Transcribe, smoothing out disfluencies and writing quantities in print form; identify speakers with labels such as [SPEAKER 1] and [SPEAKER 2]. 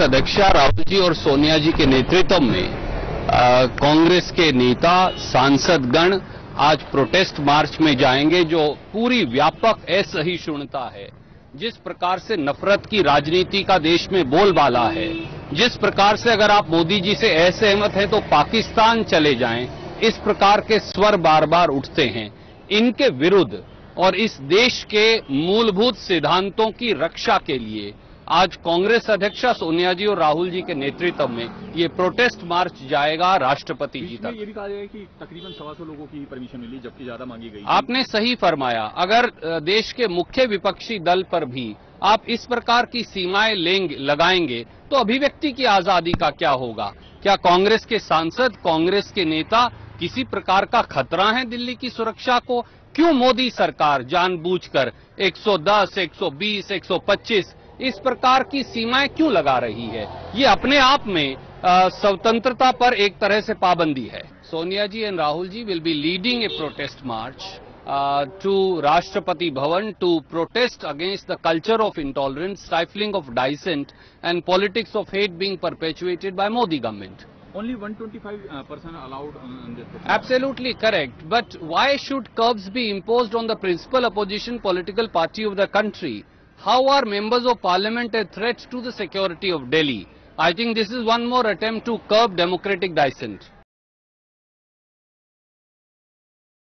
[SPEAKER 1] अध्यक्षा राहुल जी और सोनिया जी के नेतृत्व में कांग्रेस के नेता सांसदगण आज प्रोटेस्ट मार्च में जाएंगे, जो पूरी व्यापक असहिष्णुता है। जिस प्रकार से नफरत की राजनीति का देश में बोलबाला है, जिस प्रकार से अगर आप मोदी जी से असहमत हैं तो पाकिस्तान चले जाएं, इस प्रकार के स्वर बार बार उठते हैं। इनके विरुद्ध और इस देश के मूलभूत सिद्धांतों की रक्षा के लिए आज कांग्रेस अध्यक्षा सोनिया जी और राहुल जी के नेतृत्व में ये प्रोटेस्ट मार्च जाएगा राष्ट्रपति जी तक।
[SPEAKER 2] ये भी कहा गया कि तकरीबन 125 लोगों की परमिशन मिली, जबकि ज्यादा मांगी गई।
[SPEAKER 1] आपने सही फरमाया। अगर देश के मुख्य विपक्षी दल पर भी आप इस प्रकार की सीमाएं लगाएंगे तो अभिव्यक्ति की आजादी का क्या होगा? क्या कांग्रेस के सांसद, कांग्रेस के नेता किसी प्रकार का खतरा है दिल्ली की सुरक्षा को? क्यों मोदी सरकार जानबूझकर 110, 120, 125 इस प्रकार की सीमाएं क्यों लगा रही है? ये अपने आप में स्वतंत्रता पर एक तरह से पाबंदी है। Sonia ji and Rahul ji will be leading a protest march to Rashtrapati Bhavan to protest against the culture of intolerance, stifling of dissent and politics of hate being perpetuated by Modi government.
[SPEAKER 2] Only 125% allowed on this protest.
[SPEAKER 1] Absolutely correct. But why should curbs be imposed on the principal opposition political party of the country? How are members of parliament a threat to the security of Delhi? I think this is one more attempt to curb democratic dissent.